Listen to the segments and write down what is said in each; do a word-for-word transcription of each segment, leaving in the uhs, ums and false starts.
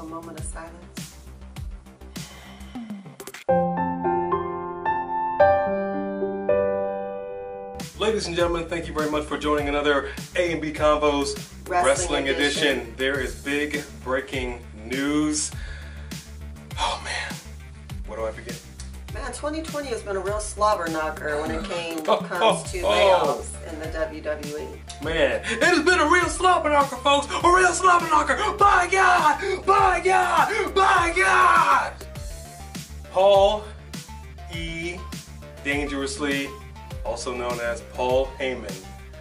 a moment of silence. Ladies and gentlemen, thank you very much for joining another A and B Convos Wrestling, Wrestling edition. edition. There is big breaking news. Oh man, where do I begin? Man, twenty twenty has been a real slobber knocker when it came Oh, comes oh, to oh. layoffs in the W W E. Man, it has been a real slobber knocker, folks. A real slobber knocker. By God, by God, by God. Paul E. Dangerously, also known as Paul Heyman,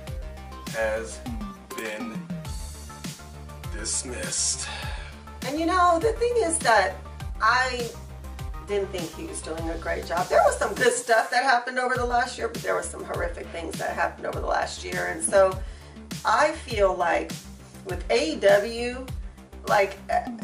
has been dismissed. And you know, the thing is that I didn't think he was doing a great job. There was some good stuff that happened over the last year, but there were some horrific things that happened over the last year. And so I feel like with A E W, like,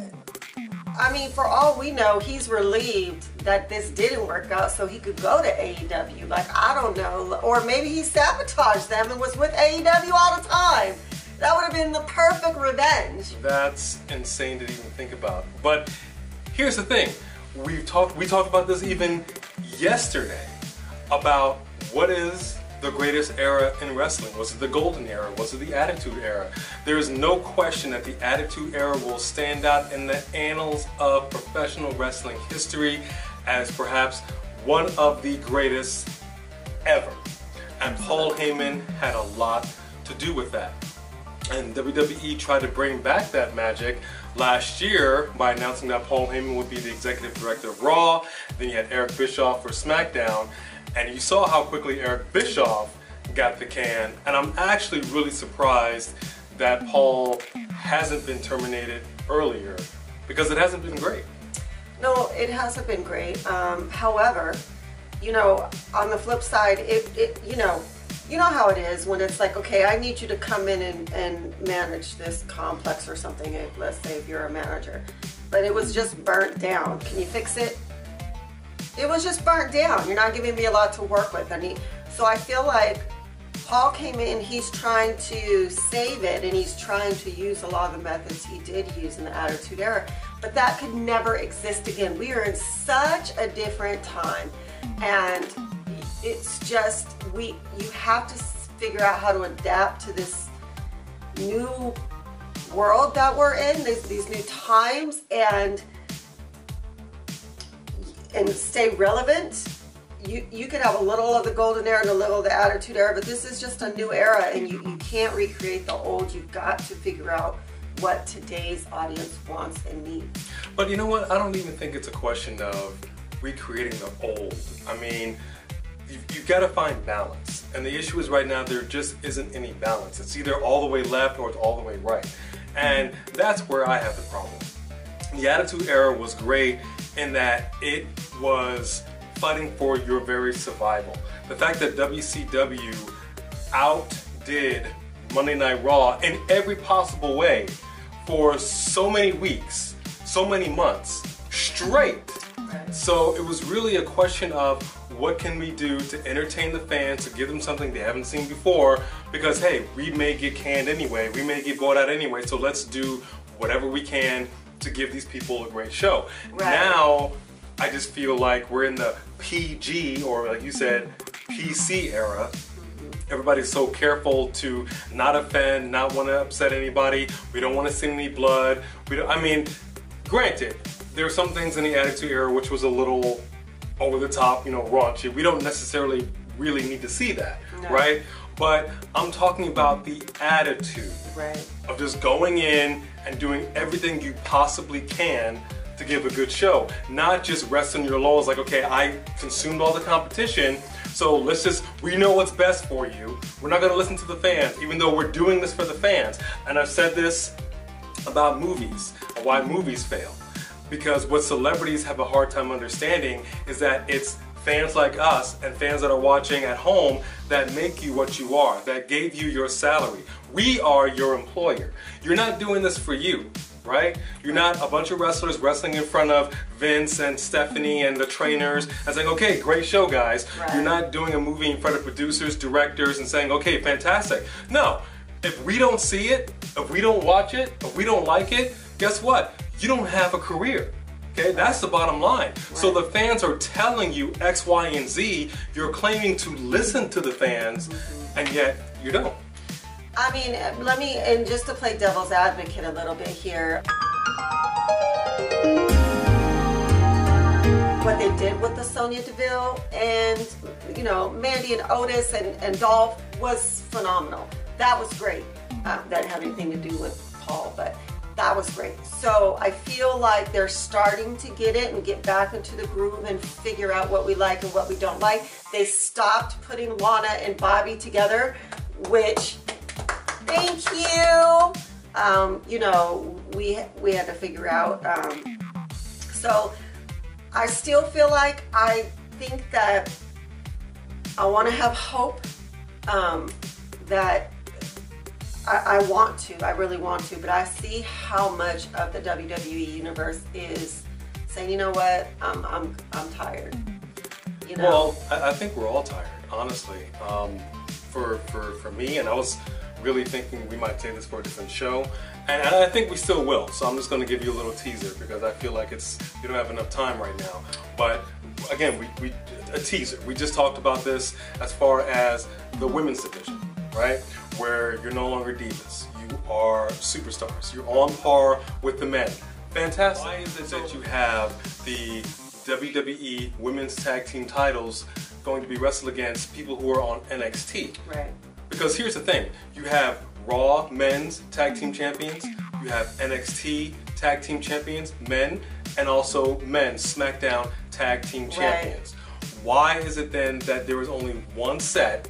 I mean, for all we know, he's relieved that this didn't work out so he could go to A E W. Like, I don't know. Or maybe he sabotaged them and was with A E W all the time. That would have been the perfect revenge. That's insane to even think about. But here's the thing. We've talked, we talked about this even yesterday about what is the greatest era in wrestling. Was it the golden era? Was it the attitude era? There is no question that the attitude era will stand out in the annals of professional wrestling history as perhaps one of the greatest ever. And Paul Heyman had a lot to do with that. And W W E tried to bring back that magic last year by announcing that Paul Heyman would be the executive director of Raw. Then you had Eric Bischoff for SmackDown. And you saw how quickly Eric Bischoff got the can. And I'm actually really surprised that Paul hasn't been terminated earlier, because it hasn't been great. No, it hasn't been great. Um, however, you know, on the flip side, it, it you know, you know how it is when it's like, okay, I need you to come in and, and manage this complex or something, if, let's say if you're a manager, but it was just burnt down. Can you fix it? It was just burnt down. You're not giving me a lot to work with. I mean, so I feel like Paul came in, he's trying to save it, and he's trying to use a lot of the methods he did use in the Attitude Era, but that could never exist again. We are in such a different time, and it's just, we you have to figure out how to adapt to this new world that we're in, these, these new times, and and stay relevant. You, you could have a little of the golden era and a little of the attitude era, but this is just a new era, and you, you can't recreate the old. You've got to figure out what today's audience wants and needs. But you know what? I don't even think it's a question of recreating the old. I mean, you've, you've got to find balance. And the issue is right now there just isn't any balance. It's either all the way left or it's all the way right. And that's where I have the problem. The Attitude Era was great in that it was fighting for your very survival. The fact that W C W outdid Monday Night Raw in every possible way for so many weeks, so many months straight. So it was really a question of what can we do to entertain the fans, to give them something they haven't seen before, because hey, we may get canned anyway, we may get bought out anyway, so let's do whatever we can to give these people a great show. Right. Now, I just feel like we're in the P G, or like you said, P C era. Everybody's so careful to not offend, not want to upset anybody. We don't want to see any blood. We don't, I mean, granted, there are some things in the Attitude Era which was a little over the top, you know, raunchy. We don't necessarily really need to see that, no. Right? But I'm talking about the attitude, right, of just going in and doing everything you possibly can to give a good show. Not just rest on your laurels like, okay, I consumed all the competition, so let's just, we know what's best for you. We're not gonna listen to the fans, even though we're doing this for the fans. And I've said this about movies, and why movies fail. Because what celebrities have a hard time understanding is that it's fans like us and fans that are watching at home that make you what you are, that gave you your salary. We are your employer. You're not doing this for you, right? You're not a bunch of wrestlers wrestling in front of Vince and Stephanie and the trainers and saying, okay, great show, guys. Right. You're not doing a movie in front of producers, directors, and saying, okay, fantastic. No, if we don't see it, if we don't watch it, if we don't like it, guess what? You don't have a career. Okay, that's the bottom line. Right. So the fans are telling you X, Y, and Z. You're claiming to listen to the fans, mm-hmm. and yet you don't. I mean, let me, and just to play devil's advocate a little bit here. What they did with the Sonya Deville and, you know, Mandy and Otis and, and Dolph was phenomenal. That was great. Uh, that didn't have anything to do with Paul, but that was great. So I feel like they're starting to get it and get back into the groove and figure out what we like and what we don't like. They stopped putting Lana and Bobby together, which, thank you. Um, you know, we we had to figure out. Um, so I still feel like I think that I want to have hope um, that. I, I want to, I really want to, but I see how much of the W W E universe is saying, you know what, I'm, I'm, I'm tired. You know? Well, I, I think we're all tired, honestly. Um, for, for, for me, and I was really thinking we might say this for a different show, and, and I think we still will, so I'm just going to give you a little teaser because I feel like it's, we don't have enough time right now. But again, we, we a teaser. We just talked about this as far as the women's division, right? Where you're no longer divas, you are superstars, you're on par with the men. Fantastic. Why is it that you have the W W E Women's Tag Team titles going to be wrestled against people who are on N X T? Right. Because here's the thing, you have Raw Men's Tag Team Champions, you have N X T Tag Team Champions, men, and also Men's SmackDown Tag Team Champions. Right. Why is it then that there is only one set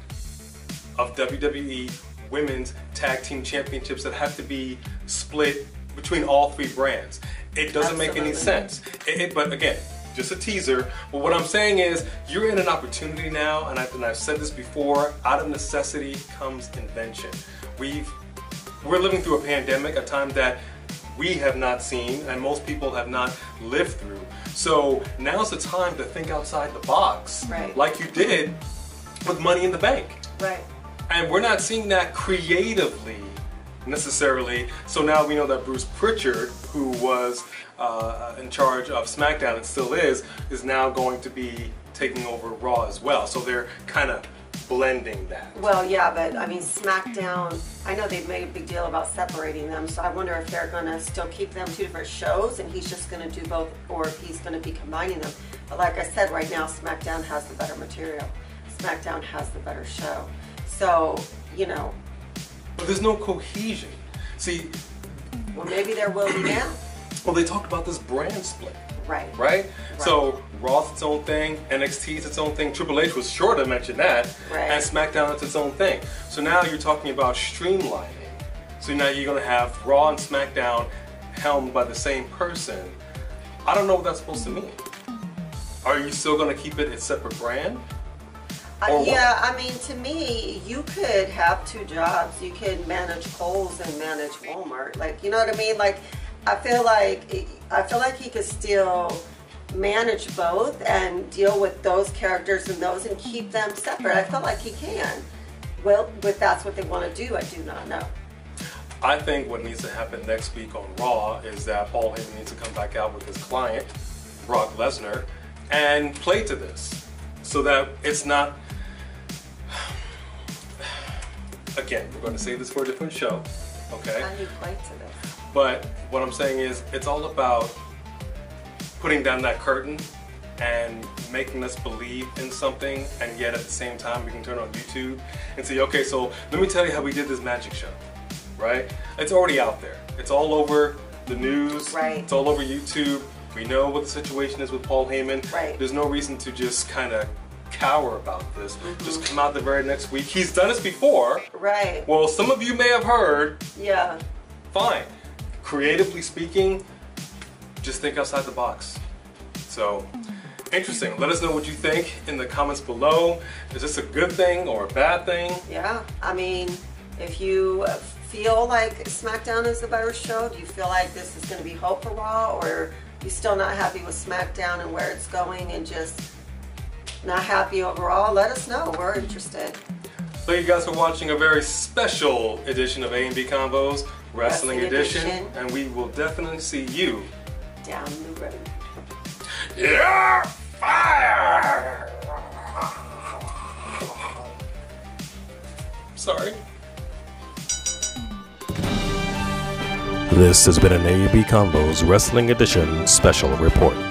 of W W E Women's Tag Team Championships that have to be split between all three brands? It doesn't Absolutely. make any sense. It, it, but again, just a teaser. But what I'm saying is, you're in an opportunity now, and I've, and I've said this before, out of necessity comes invention. We've, we're living through a pandemic, a time that we have not seen, and most people have not lived through. So now's the time to think outside the box, right. like you did with Money in the Bank. Right. And we're not seeing that creatively necessarily. So now we know that Bruce Pritchard, who was uh, in charge of SmackDown and still is, is now going to be taking over Raw as well. So they're kind of blending that. Well, yeah, but I mean, SmackDown, I know they've made a big deal about separating them, so I wonder if they're going to still keep them two different shows and he's just going to do both, or if he's going to be combining them. But like I said, right now, SmackDown has the better material. SmackDown has the better show. So, you know. But there's no cohesion. See. Well, maybe there will be now. Well, they talked about this brand split. Right. Right? Right. So, Raw's its own thing, N X T is its own thing, Triple H was sure to mention that, right. and SmackDown is its own thing. So now you're talking about streamlining. So now you're going to have Raw and SmackDown helmed by the same person. I don't know what that's supposed to mean. Are you still going to keep it a separate brand? Uh, yeah, I mean, to me, you could have two jobs. You could manage Kohl's and manage Walmart. Like, you know what I mean? Like, I feel like I feel like he could still manage both and deal with those characters and those and keep them separate. I feel like he can. Well, but that's what they want to do. I do not know. I think what needs to happen next week on Raw is that Paul Heyman needs to come back out with his client, Brock Lesnar, and play to this so that it's not. Again, we're going to save this for a different show, okay? How do you play to this? But what I'm saying is, it's all about putting down that curtain and making us believe in something, and yet at the same time we can turn on YouTube and say, okay, so let me tell you how we did this magic show, right? It's already out there. It's all over the news. Right. It's all over YouTube. We know what the situation is with Paul Heyman. Right. There's no reason to just kind of cower about this. Mm-hmm. Just come out the very next week. He's done this before. Right. Well, some of you may have heard. Yeah. Fine. Creatively speaking, just think outside the box. So, interesting. Let us know what you think in the comments below. Is this a good thing or a bad thing? Yeah. I mean, if you feel like SmackDown is the better show, do you feel like this is going to be hope for Raw, or you still not happy with SmackDown and where it's going and just not happy overall? Let us know. We're interested. Thank you guys for watching a very special edition of A and B Convos. Wrestling, Wrestling edition, Edition. and we will definitely see you down the road. You're fired! Sorry. This has been an A B Convos Wrestling Edition special report.